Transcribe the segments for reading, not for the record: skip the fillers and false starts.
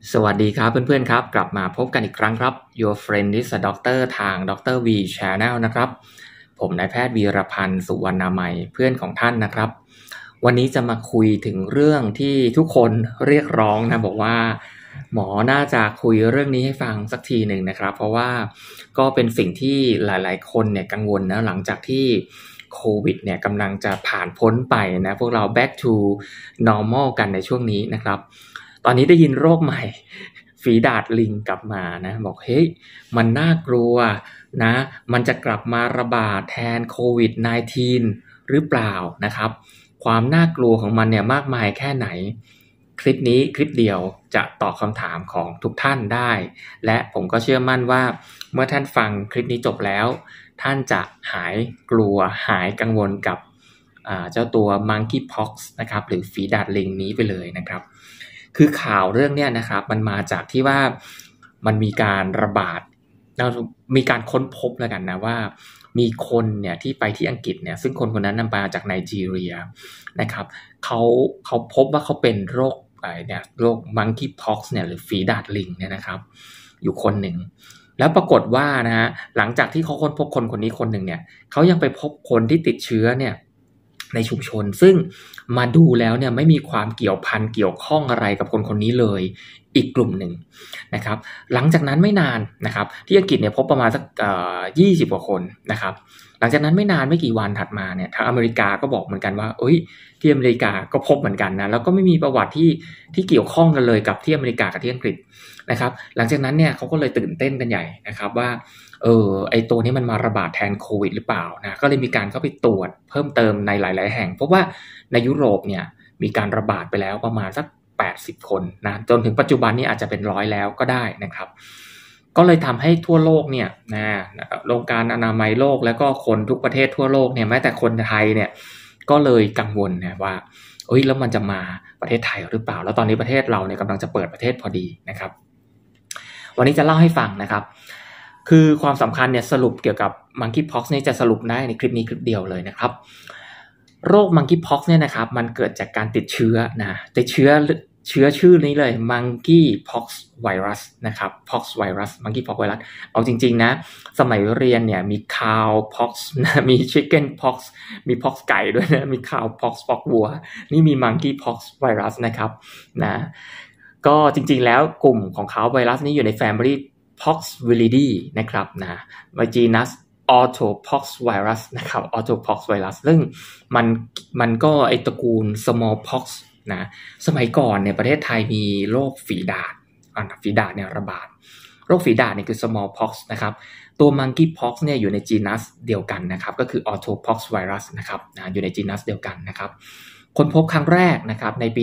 สวัสดีครับเพื่อนๆครับกลับมาพบกันอีกครั้งครับ Your Friend is a Doctor ทาง Dr. V Channel นะครับผมนายแพทย์วีรพันธ์สุวรรณมัยเพื่อนของท่านนะครับวันนี้จะมาคุยถึงเรื่องที่ทุกคนเรียกร้องนะบอกว่าหมอน่าจะคุยเรื่องนี้ให้ฟังสักทีหนึ่งนะครับเพราะว่าก็เป็นสิ่งที่หลายๆคนเนี่ยกังวลนะหลังจากที่โควิดเนี่ยกำลังจะผ่านพ้นไปนะพวกเรา back to normal กันในช่วงนี้นะครับตอนนี้ได้ยินโรคใหม่ฝีดาษลิงกลับมานะบอกเฮ้ยมันน่ากลัวนะมันจะกลับมาระบาดแทนโควิด -19 หรือเปล่านะครับความน่ากลัวของมันเนี่ยมากมายแค่ไหนคลิปนี้คลิปเดียวจะตอบคำถามของทุกท่านได้และผมก็เชื่อมั่นว่าเมื่อท่านฟังคลิปนี้จบแล้วท่านจะหายกลัวหายกังวลกับเจ้าตัว Monkeypox นะครับหรือฝีดาษลิงนี้ไปเลยนะครับคือข่าวเรื่องเนี้ยนะครับมันมาจากที่ว่ามันมีการระบาดมีการค้นพบแล้วกันนะว่ามีคนเนี่ยที่ไปที่อังกฤษเนี่ยซึ่งคนคนนั้นนำมาจากไนจีเรียนะครับเขาพบว่าเขาเป็นโรคเนี่ยโรค Monkeypox เนี่ยหรือฝีดาษลิงเนี่ยนะครับอยู่คนหนึ่งแล้วปรากฏว่านะฮะหลังจากที่เขาค้นพบคนนี้คนหนึ่งเนี่ยเขายังไปพบคนที่ติดเชื้อเนี่ยในชุมชนซึ่งมาดูแล้วเนี่ยไม่มีความเกี่ยวพันเกี่ยวข้องอะไรกับคนนี้เลยอีกกลุ่มหนึ่งนะครับหลังจากนั้นไม่นานนะครับที่อังกฤษเนี่ยพบประมาณสัก20 กว่าคนนะครับหลังจากนั้นไม่นานไม่กี่วันถัดมาเนี่ยทางอเมริกาก็บอกเหมือนกันว่าที่อเมริกาก็พบเหมือนกันนะแล้วก็ไม่มีประวัติที่เกี่ยวข้องกันเลยกับที่อเมริกากับที่อังกฤษนะครับหลังจากนั้นเนี่ยเขาก็เลยตื่นเต้นกันใหญ่นะครับว่าไอตัวนี้มันมาระบาดแทนโควิดหรือเปล่านะก็เลยมีการเข้าไปตรวจเพิ่มเติมในหลายๆแห่งพบว่าในยุโรปเนี่ยมีการระบาดไปแล้วประมาณสัก80 คนนะจนถึงปัจจุบันนี้อาจจะเป็น100แล้วก็ได้นะครับก็เลยทำให้ทั่วโลกเนี่ยนะองค์การอนามัยโลกแล้วก็คนทุกประเทศทั่วโลกเนี่ยแม้แต่คนไทยเนี่ยก็เลยกังวลนะว่าแล้วมันจะมาประเทศไทยหรือเปล่าแล้วตอนนี้ประเทศเราเนี่ยกำลังจะเปิดประเทศพอดีนะครับวันนี้จะเล่าให้ฟังนะครับคือความสำคัญเนี่ยสรุปเกี่ยวกับ Monkeypox นี่จะสรุปได้ในคลิปนี้คลิปเดียวเลยนะครับโรค Monkeypox เนี่ยนะครับมันเกิดจากการติดเชื้อนะติดเชื้อชื่อนี้เลย Monkeypox virus นะครับ pox virus Monkeypox virus เอาจริงๆนะสมัยเรียนเนี่ยมี cowpox นะมี chickenpox มี pox ไก่ด้วยนะมี cowpox pox วัวนี่มี Monkeypox virus นะครับนะก็จริงๆแล้วกลุ่มของเขาไวรัสนี้อยู่ใน family Poxviridae นะครับนะgenus Orthopox virus นะครับ Orthopox virus ซึ่งมันก็ไอตระกูล smallpox นะสมัยก่อนเนี่ยประเทศไทยมีโรคฝีดาษเนี่ยระบาดโรคฝีดาษเนี่ยคือ smallpox นะครับตัว monkeypox เนี่ยอยู่ใน genus เดียวกันนะครับก็คือ Orthopox virus นะครับอยู่ใน genus เดียวกันนะครับค้นพบครั้งแรกนะครับในปี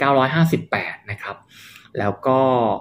1958 นะครับแล้วก็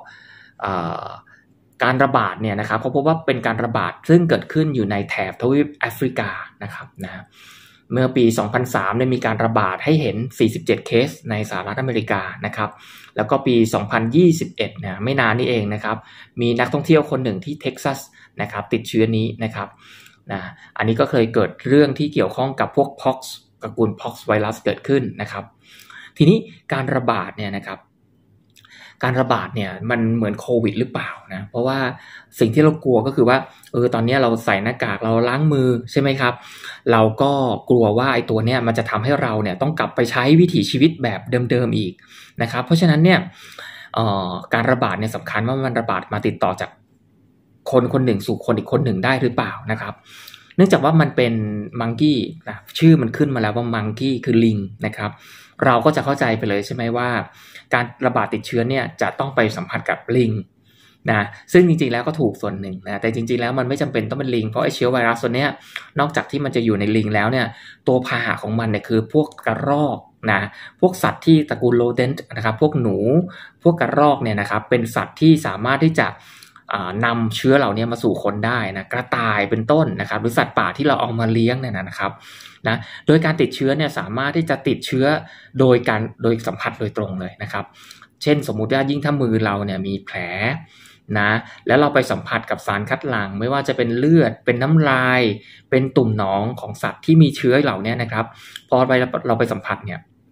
การระบาดเนี่ยนะครับเขาพบว่าเป็นการระบาดซึ่งเกิดขึ้นอยู่ในแถบทวีปแอฟริกานะครับนะเมื่อปี 2003 ได้มีการระบาดให้เห็น 47 เคสในสหรัฐอเมริกานะครับแล้วก็ปี 2021 เนี่ยไม่นานนี้เองนะครับมีนักท่องเที่ยวคนหนึ่งที่เท็กซัสนะครับติดเชื้อนี้นะครับนะอันนี้ก็เคยเกิดเรื่องที่เกี่ยวข้องกับพวก pox ตระกูล pox ไวรัสเกิดขึ้นนะครับทีนี้การระบาดเนี่ยนะครับการระบาดเนี่ยมันเหมือนโควิดหรือเปล่านะเพราะว่าสิ่งที่เรากลัวก็คือว่าตอนนี้เราใส่หน้ากากเราล้างมือใช่ไหมครับเราก็กลัวว่าไอ้ตัวเนี้ยมันจะทำให้เราเนี่ยต้องกลับไปใช้วิถีชีวิตแบบเดิมๆอีกนะครับเพราะฉะนั้นเนี่ยการระบาดเนี่ยสำคัญว่ามันระบาดมาติดต่อจากคนคนหนึ่งสู่คนอีกคนหนึ่งได้หรือเปล่านะครับเนื่องจากว่ามันเป็นมังกี้นะชื่อมันขึ้นมาแล้วว่ามังกี้คือลิงนะครับเราก็จะเข้าใจไปเลยใช่ไหมว่าการระบาดติดเชื้อเนี่ยจะต้องไปสัมผัสกับลิงนะซึ่งจริงๆแล้วก็ถูกส่วนหนึ่งนะแต่จริงๆแล้วมันไม่จำเป็นต้องเป็นลิงเพราะไอ้เชื้อไวรัสตัวเนี้ยนอกจากที่มันจะอยู่ในลิงแล้วเนี่ยตัวพาหะของมันเนี่ยคือพวกกระรอกนะพวกสัตว์ที่ตระกูลโรเดนต์นะครับพวกหนูพวกกระรอกเนี่ยนะครับเป็นสัตว์ที่สามารถที่จะนำเชื้อเหล่านี้มาสู่คนได้นะกระต่ายเป็นต้นนะครับหรือสัตว์ป่าที่เราเอามาเลี้ยงเนี่ยนะครับนะโดยการติดเชื้อเนี่ยสามารถที่จะติดเชื้อโดยสัมผัสโดยตรงเลยนะครับเช่นสมมุติว่ายิ่งถ้ามือเราเนี่ยมีแผลนะแล้วเราไปสัมผัสกับสารคัดหลั่งไม่ว่าจะเป็นเลือดเป็นน้ำลายเป็นตุ่มหนองของสัตว์ที่มีเชื้อเหล่านี้นะครับพอเราไปสัมผัสเนี่ย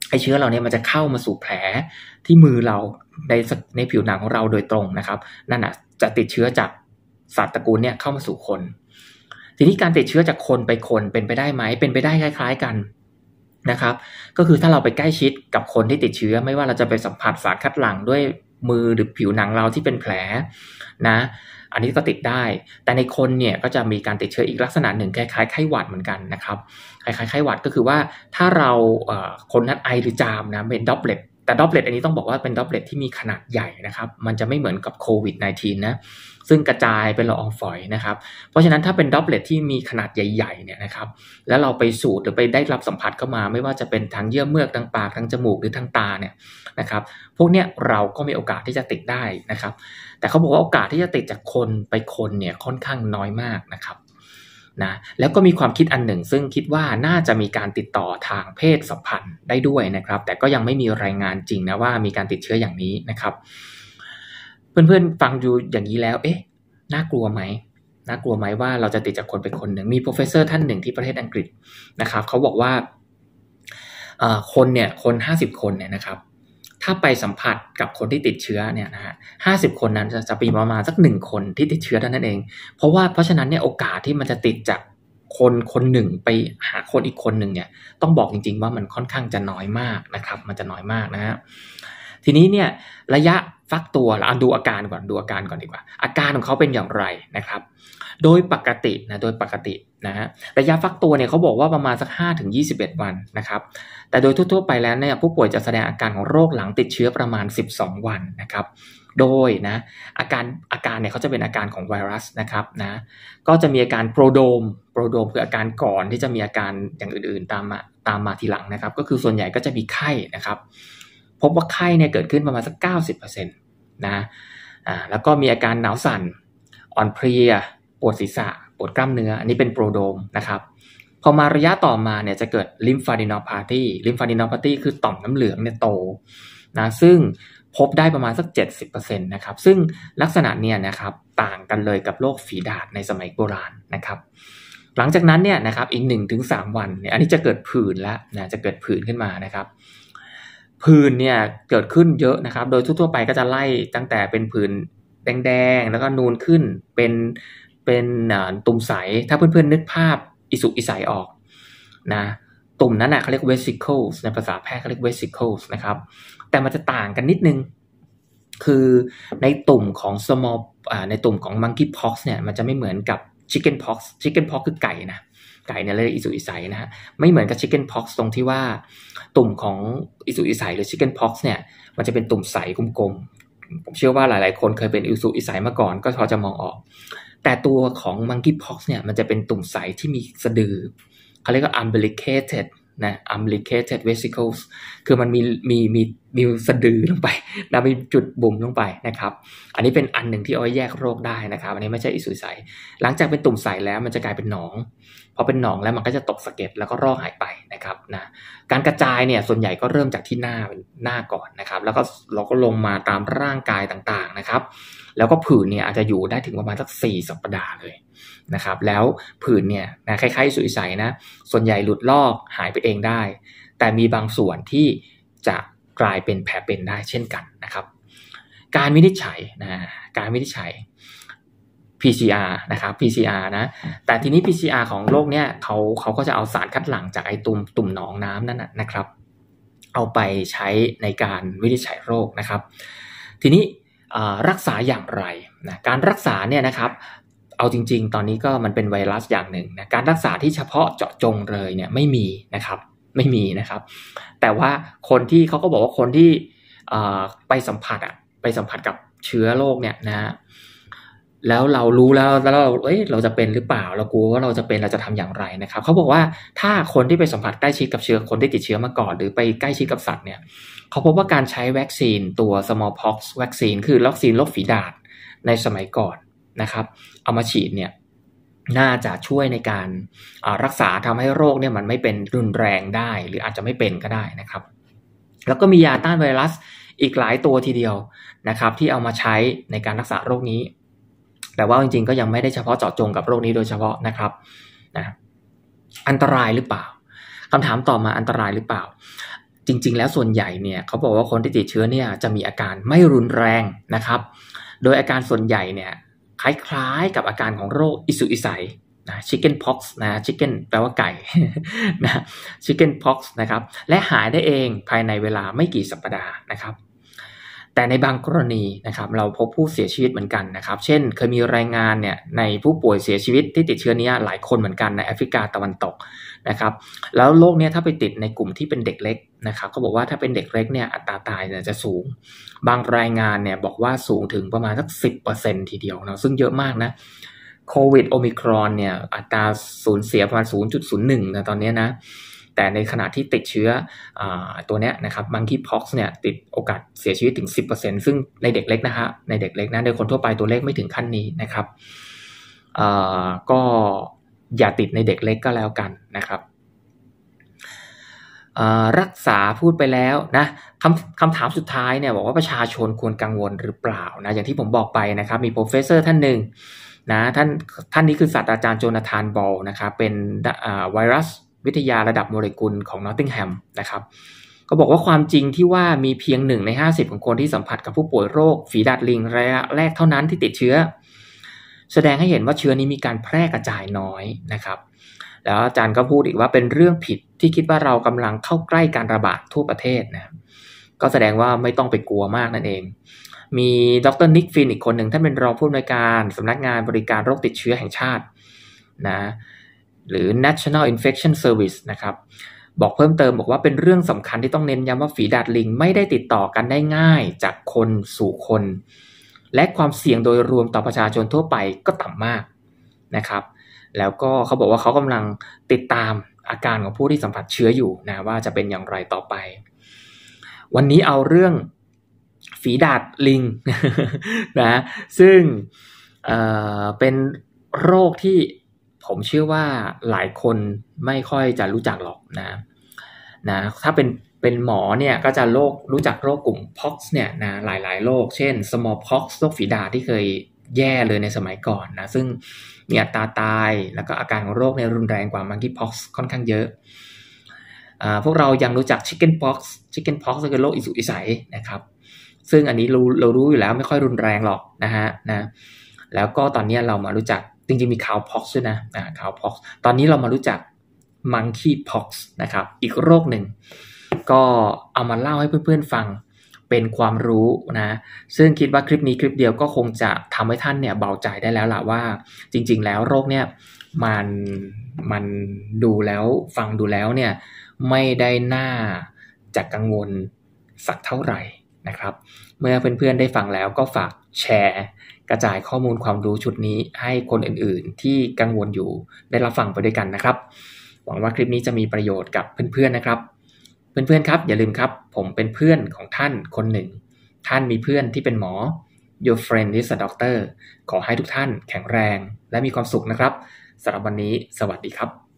ไอเชื้อเราเนี่ยมันจะเข้ามาสู่แผลที่มือเราในผิวหนังของเราโดยตรงนะครับนั่นจะติดเชื้อจากสัตว์ตระกูลเนี่ยเข้ามาสู่คนทีนี้การติดเชื้อจากคนไปคนเป็นไปได้ไหมเป็นไปได้คล้ายๆกันนะครับก็คือถ้าเราไปใกล้ชิดกับคนที่ติดเชื้อไม่ว่าเราจะไปสัมผัสสารคัดหลั่งด้วยมือหรือผิวหนังเราที่เป็นแผลนะอันนี้ก็ติดได้แต่ในคนเนี่ยก็จะมีการติดเชื้ออีกลักษณะหนึ่งคล้ายๆไข้หวัดเหมือนกันนะครับคล้ายๆไข้หวัดก็คือว่าถ้าเราคนนั้นไอหรือจามนะเป็นดรอปเลตแต่ดรอปเลตอันนี้ต้องบอกว่าเป็นดรอปเลตที่มีขนาดใหญ่นะครับมันจะไม่เหมือนกับโควิด -19 นะซึ่งกระจายเป็นละอองฝอยนะครับเพราะฉะนั้นถ้าเป็นดรอปเลตที่มีขนาดใหญ่ๆเนี่ยนะครับแล้วเราไปสูดหรือไปได้รับสัมผัสเข้ามาไม่ว่าจะเป็นทางเยื่อเมือกทางปากทางจมูกหรือทางตาเนี่ยนะครับพวกเนี้ยเราก็มีโอกาสที่จะติดได้นะครับแต่เขาบอกว่าโอกาสที่จะติดจากคนไปคนเนี่ยค่อนข้างน้อยมากนะครับนะแล้วก็มีความคิดอันหนึ่งซึ่งคิดว่าน่าจะมีการติดต่อทางเพศสัมพันธ์ได้ด้วยนะครับแต่ก็ยังไม่มีรายงานจริงนะว่ามีการติดเชื้ออย่างนี้นะครับเพื่อนๆฟังดูอย่างนี้แล้วน่ากลัวไหมว่าเราจะติดจากคนไปคนหนึ่งมี professor ท่านหนึ่งที่ประเทศอังกฤษนะครับเขาบอกว่าคน50 คนเนี่ยนะครับถ้าไปสัมผัสกับคนที่ติดเชื้อเนี่ยนะฮะ50 คนนั้นจะมีประมาณสัก1 คนที่ติดเชื้อเท่านั้นเองเพราะฉะนั้นเนี่ยโอกาสที่มันจะติดจากคนหนึ่งไปหาคนอีกคนหนึ่งเนี่ยต้องบอกจริงๆว่ามันค่อนข้างจะน้อยมากนะครับมันจะน้อยมากนะฮะทีนี้เนี่ยระยะฟักตัวเราดูอาการก่อนดีกว่าอาการของเขาเป็นอย่างไรนะครับโดยปกตินะฮะระยะฟักตัวเนี่ยเขาบอกว่าประมาณสัก5-21 วันนะครับแต่โดยทั่วๆไปแล้วเนี่ยผู้ป่วยจะแสดงอาการของโรคหลังติดเชื้อประมาณ12 วันนะครับโดยนะอาการเนี่ยเขาจะเป็นอาการของไวรัสนะครับนะก็จะมีอาการโปรโดมคืออาการก่อนที่จะมีอาการอย่างอื่นๆตามมาทีหลังนะครับก็คือส่วนใหญ่ก็จะมีไข้นะครับพบว่าไข้เนี่ยเกิดขึ้นประมาณสัก 90% นะแล้วก็มีอาการหนาวสั่นอ่อนเพลียปวดศีรษะปวดกล้ามเนื้ออันนี้เป็นโปรโดมนะครับพอมาระยะต่อมาเนี่ยจะเกิดลิมฟาดิโนพาธีคือต่อมน้ำเหลืองเนี่ยโตนะซึ่งพบได้ประมาณสัก 70% นะครับซึ่งลักษณะเนี่ยนะครับต่างกันเลยกับโรคฝีดาษในสมัยโบราณนะครับหลังจากนั้นเนี่ยนะครับอีก 1-3 วันเนี่ยอันนี้จะเกิดผื่นแล้วนะจะเกิดผื่นขึ้นมานะครับผื่นเนี่ยเกิดขึ้นเยอะนะครับโดยทั่วๆไปก็จะไล่ตั้งแต่เป็นผื่นแดงๆแล้วก็นูนขึ้นเป็นตุ่มใสถ้าเพื่อนๆนึกภาพอิสุกอิสัยออกนะตุ่มนั้นเขาเรียก vesicles ในภาษาแพทย์เขาเรียก vesicles นะครับแต่มันจะต่างกันนิดนึงคือในตุ่มของ ในตุ่มของ monkeypox เนี่ยมันจะไม่เหมือนกับ chickenpox คือไก่นะไก่เนี่ยเรียกอิสุกอิสัยนะฮะไม่เหมือนกับ chickenpox ตรงที่ว่าตุ่มของอิสุกอิสัยหรือ chickenpox เนี่ยมันจะเป็นตุ่มใสกลมๆผมเชื่อว่าหลายๆคนเคยเป็นอิสุกอิสัยมาก่อนก็พอจะมองออกแต่ตัวของ monkeypox เนี่ยมันจะเป็นตุ่มใสที่มีสะดือเขาเรียกว่า umbilicated vesicles คือมันมีสะดือลงไปนะมีจุดบุ๋มลงไปนะครับอันนี้เป็นอันหนึ่งที่เอาไว้แยกโรคได้นะครับอันนี้ไม่ใช่อิสุกอิสัยหลังจากเป็นตุ่มใสแล้วมันจะกลายเป็นหนองพอเป็นหนองแล้วมันก็จะตกสะเก็ดแล้วก็รอกหายไปนะครับนะการกระจายเนี่ยส่วนใหญ่ก็เริ่มจากที่หน้าก่อนนะครับแล้วก็เราก็ลงมาตามร่างกายต่างๆนะครับแล้วก็ผื่นเนี่ยอาจจะอยู่ได้ถึงประมาณสัก4 สัปดาห์เลยนะครับแล้วผื่นเนี่ยนะคล้ายๆสุยใสนะส่วนใหญ่หลุดลอกหายไปเองได้แต่มีบางส่วนที่จะกลายเป็นแผลเป็นได้เช่นกันนะครับการวินิจฉัยPCR นะครับ PCR นะแต่ทีนี้ PCR ของโรคเนี่ยเขาก็จะเอาสารคัดหลั่งจากไอ้ตุ่มหนองน้ำนั่นนะครับเอาไปใช้ในการวินิจฉัยโรคนะครับทีนี้รักษาอย่างไรนะการรักษาเนี่ยนะครับเอาจริงๆตอนนี้ก็มันเป็นไวรัสอย่างหนึ่งนะการรักษาที่เฉพาะเจาะจงเลยเนี่ยไม่มีนะครับแต่ว่าคนที่เขาก็บอกว่าคนที่ไปสัมผัสกับเชื้อโรคเนี่ยนะแล้วเรารู้แล้วเราจะเป็นหรือเปล่าเรากลัวว่าเราจะเป็นเราจะทำอย่างไรนะครับเขาบอกว่าถ้าคนที่ไปสัมผัสใกล้ชิดกับเชื้อคนที่ติดเชื้อมาก่อนหรือไปใกล้ชิดกับสัตว์เนี่ยเขาพบว่าการใช้วัคซีนตัว smallpox วัคซีนคือวัคซีนโรคฝีดาษในสมัยก่อนนะครับเอามาฉีดเนี่ยน่าจะช่วยในการรักษาทำให้โรคเนี่ยมันไม่เป็นรุนแรงได้หรืออาจจะไม่เป็นก็ได้นะครับแล้วก็มียาต้านไวรัสอีกหลายตัวทีเดียวนะครับที่เอามาใช้ในการรักษาโรคนี้แต่ว่าจริงๆก็ยังไม่ได้เฉพาะเจาะจงกับโรคนี้โดยเฉพาะนะครับนะอันตรายหรือเปล่าคำถามต่อมาอันตรายหรือเปล่าจจริงๆแล้วส่วนใหญ่เนี่ยเขาบอกว่าคนที่ติดเชื้อเนี่ยจะมีอาการไม่รุนแรงนะครับโดยอาการส่วนใหญ่เนี่ยคล้ายๆกับอาการของโรคอิสุอิสัยนะ chicken pox นะ chicken แปลว่าไก่ นะ chicken pox นะครับและหายได้เองภายในเวลาไม่กี่สัปดาห์นะครับแต่ในบางกรณีนะครับเราพบผู้เสียชีวิตเหมือนกันนะครับเช่นเคยมีรายงานเนี่ยในผู้ป่วยเสียชีวิตที่ติดเชื้อนี้หลายคนเหมือนกันในแอฟริกาตะวันตกนะครับแล้วโรคนี้ถ้าไปติดในกลุ่มที่เป็นเด็กเล็กนะครับเขาบอกว่าถ้าเป็นเด็กเล็กเนี่ยอัตราตายเนี่ยจะสูงบางรายงานเนี่ยบอกว่าสูงถึงประมาณสัก 10% ทีเดียวนะซึ่งเยอะมากนะโควิดโอมิครอนเนี่ยอัตราสูญเสียประมาณ 0.01 นะตอนนี้นะแต่ในขณะที่ติดเชื้อตัวเนี้ยนะครับ Monkeypox เนี่ยติดโอกาสเสียชีวิตถึง 10% ซึ่งในเด็กเล็กนะฮะในเด็กเล็กนะโดยคนทั่วไปตัวเลขไม่ถึงขั้นนี้นะครับก็อย่าติดในเด็กเล็กก็แล้วกันนะครับรักษาพูดไปแล้วนะคำถามสุดท้ายเนี่ยบอกว่าประชาชนควรกังวลหรือเปล่านะอย่างที่ผมบอกไปนะครับมีโปรเฟสเซอร์ท่านหนึ่งนะท่านนี้คือศาสตราจารย์โจนาธานบอลนะครับเป็นไวรัสวิทยาระดับโมเลกุลของนอตติงแฮมนะครับก็บอกว่าความจริงที่ว่ามีเพียง1 ใน 50ของคนที่สัมผัสกับผู้ป่วยโรคฝีดาษลิงระยะแรกเท่านั้นที่ติดเชื้อแสดงให้เห็นว่าเชื้อนี้มีการแพร่กระจายน้อยนะครับแล้วอาจารย์ก็พูดอีกว่าเป็นเรื่องผิดที่คิดว่าเรากำลังเข้าใกล้การระบาดทั่วประเทศนะก็แสดงว่าไม่ต้องไปกลัวมากนั่นเองมีดร.นิกฟินอีกคนหนึ่งท่านเป็นรองผู้อำนวยการสำนักงานบริการโรคติดเชื้อแห่งชาตินะหรือ National Infection Service นะครับบอกเพิ่มเติมบอกว่าเป็นเรื่องสำคัญที่ต้องเน้นย้ำว่าฝีดาษลิงไม่ได้ติดต่อกันได้ง่ายจากคนสู่คนและความเสี่ยงโดยรวมต่อประชาชนทั่วไปก็ต่ำมากนะครับแล้วก็เขาบอกว่าเขากำลังติดตามอาการของผู้ที่สัมผัสเชื้ออยู่นะว่าจะเป็นอย่างไรต่อไปวันนี้เอาเรื่องฝีดาษลิง นะซึ่งเป็นโรคที่ผมเชื่อว่าหลายคนไม่ค่อยจะรู้จักหรอกนะถ้าเป็นหมอเนี่ยก็จะรู้จักโรคกลุ่ม pox เนี่ยนะหลายโรคเช่น smallpox โรคฝีดาษที่เคยแย่เลยในสมัยก่อนนะซึ่งมีอัตราตายแล้วก็อาการของโรคเนี่ยรุนแรงกว่า monkeypox ค่อนข้างเยอะพวกเรายังรู้จัก chickenpox ก็คือโรคอิสุอิสัยนะครับซึ่งอันนี้เรารู้อยู่แล้วไม่ค่อยรุนแรงหรอกนะฮะนะแล้วก็ตอนนี้เรามารู้จักจริงๆมี cowpox ด้วยนะcowpox ตอนนี้เรามารู้จัก monkeypox นะครับอีกโรคหนึ่งก็เอามาเล่าให้เพื่อนๆฟังเป็นความรู้นะซึ่งคิดว่าคลิปนี้คลิปเดียวก็คงจะทำให้ท่านเนี่ยเบาใจได้แล้วล่ะว่าจริงๆแล้วโรคเนี่ยมันดูแล้วฟังดูแล้วเนี่ยไม่ได้น่าจะกังวลสักเท่าไหร่นะครับเมื่อเพื่อนๆได้ฟังแล้วก็ฝากแชร์กระจายข้อมูลความรู้ชุดนี้ให้คนอื่นๆที่กังวลอยู่ได้รับฟังไปด้วยกันนะครับหวังว่าคลิปนี้จะมีประโยชน์กับเพื่อนๆนะครับเพื่อนๆครับอย่าลืมครับผมเป็นเพื่อนของท่านคนหนึ่งท่านมีเพื่อนที่เป็นหมอ Your friend is a doctor ขอให้ทุกท่านแข็งแรงและมีความสุขนะครับสำหรับวันนี้สวัสดีครับ